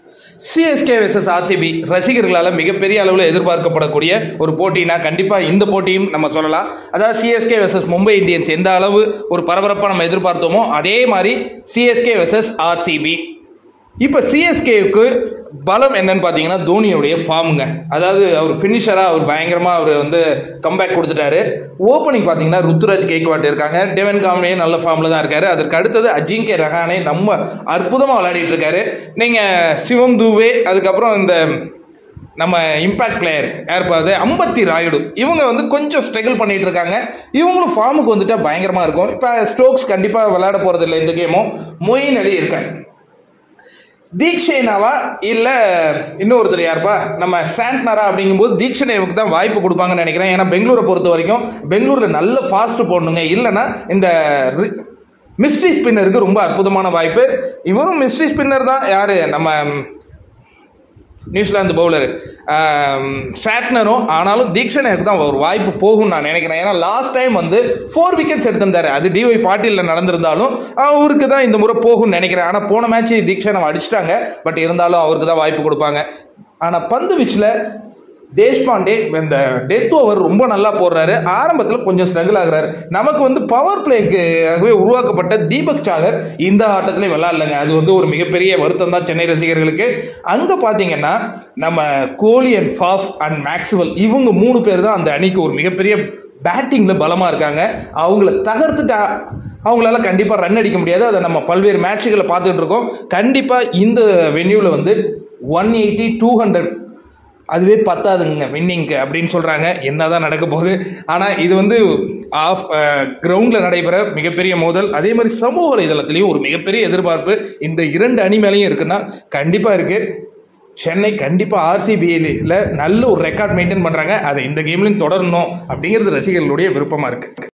CSK vs RCB ரசிகர்களால் மிகப்பெரிய அளவில் எதிர்பார்க்கப்படக்கூடிய ஒரு போட்டினா கண்டிப்பாக இந்த போட்டியும் நம்ம சொல்லலாம். அதாவது CSK vs மும்பை இந்தியன்ஸ் எந்த அளவு ஒரு பரபரப்பாக நம்ம எதிர்பார்த்தோமோ அதே மாதிரி CSK vs RCB. இப்போ CSKவுக்கு பலம் என்னன்னு பார்த்தீங்கன்னா தோனியோடைய ஃபார்முங்க. அதாவது அவர் ஃபினிஷராக அவர் பயங்கரமாக அவர் வந்து கம்பேக் கொடுத்துட்டாரு. ஓப்பனிங் பார்த்தீங்கன்னா ருத்துராஜ் கேக்வாட் இருக்காங்க, டெவன் காம்லே நல்ல ஃபார்மில் தான் இருக்காரு. அதற்கு அடுத்தது அஜிங்கே ரஹானே நம்ம அற்புதமாக விளையாடிட்டு இருக்காரு. நீங்கள் சிவம் தூவே, அதுக்கப்புறம் இந்த நம்ம இம்பாக்ட் பிளேயர் யாருப்பாது அம்பத்தி ராயுடு, இவங்க வந்து கொஞ்சம் ஸ்ட்ரகிள் பண்ணிட்டு இருக்காங்க. இவங்களும் ஃபார்முக்கு வந்துட்டா பயங்கரமாக இருக்கும். இப்போ ஸ்டோக்ஸ் கண்டிப்பாக விளையாட போகிறது இல்லை இந்த கேமும். மொயின் அலி இருக்காங்க. தீக்ஷேனாவா இல்லை இன்னொருத்தர் யாருப்பா நம்ம சாண்ட்னரா அப்படிங்கும்போது தீக்ஷனேவுக்கு தான் வாய்ப்பு கொடுப்பாங்கன்னு நினைக்கிறேன். ஏன்னா பெங்களூரை பொறுத்த வரைக்கும் பெங்களூரில் நல்ல ஃபாஸ்ட் போடணுங்க. இல்லைன்னா இந்த மிஸ்ட்ரி ஸ்பின்னருக்கு ரொம்ப அற்புதமான வாய்ப்பு. இவரும் மிஸ்ட்ரி ஸ்பின்னர் தான். யார் நம்ம நியூசிலாந்து பவுலர் சாட்னரும். ஆனாலும் தீக்ஷனுக்கு தான் ஒரு வாய்ப்பு போகும்னு நான் நினைக்கிறேன். ஏன்னா லாஸ்ட் டைம் வந்து 4 விக்கெட்ஸ் எடுத்திருந்தாரு. அது டிஒய் பாட்டிலில் நடந்திருந்தாலும் அவருக்கு தான் இந்த முறை போகும்னு நினைக்கிறேன். ஆனால் போன மேட்ச் தீக்ஷனை அடிச்சிட்டாங்க. பட் இருந்தாலும் அவருக்கு தான் வாய்ப்பு கொடுப்பாங்க. ஆனால் பந்து வீச்சில் தேஷ்பாண்டே இந்த டெத் ஓவர் ரொம்ப நல்லா போடுறாரு. ஆரம்பத்தில் கொஞ்சம் ஸ்ட்ரகிள் ஆகுறாரு. நமக்கு வந்து பவர் பிளேக்காகவே உருவாக்கப்பட்ட தீபக் சாகர் இந்த ஆட்டத்திலே விளையாடலைங்க. அது வந்து ஒரு மிகப்பெரிய வருத்தம் தான் சென்னை ரசிகர்களுக்கு. அங்கே பார்த்தீங்கன்னா நம்ம Kohli and Faf and Maxwell இவங்க 3 பேர் தான் அந்த அணிக்கு ஒரு மிகப்பெரிய பேட்டிங்கில் பலமாக இருக்காங்க. அவங்கள தகர்த்துட்டா அவங்களால கண்டிப்பாக ரன் அடிக்க முடியாது. அதை நம்ம பல்வேறு மேட்சுகளை பார்த்துட்டு இருக்கோம். கண்டிப்பாக இந்த வென்யூவில் வந்து 180, 200 அதுவே பத்தாதுங்க வின்னிங்க்கு அப்படின்னு சொல்கிறாங்க. என்ன தான் நடக்க போகுது. ஆனால் இது வந்து ஆஃப் கிரவுண்டில் நடைபெற மிகப்பெரிய மோதல். அதே மாதிரி சமூக வலைதளத்துலேயும் ஒரு மிகப்பெரிய எதிர்பார்ப்பு இந்த 2 அணி மேலேயும் இருக்குன்னா கண்டிப்பாக இருக்குது. சென்னை கண்டிப்பாக RCBயில் நல்ல ஒரு ரெக்கார்ட் மெயின்டைன் பண்ணுறாங்க. அதை இந்த கேம்லையும் தொடரணும் அப்படிங்கிறது ரசிகர்களுடைய விருப்பமாக இருக்குது.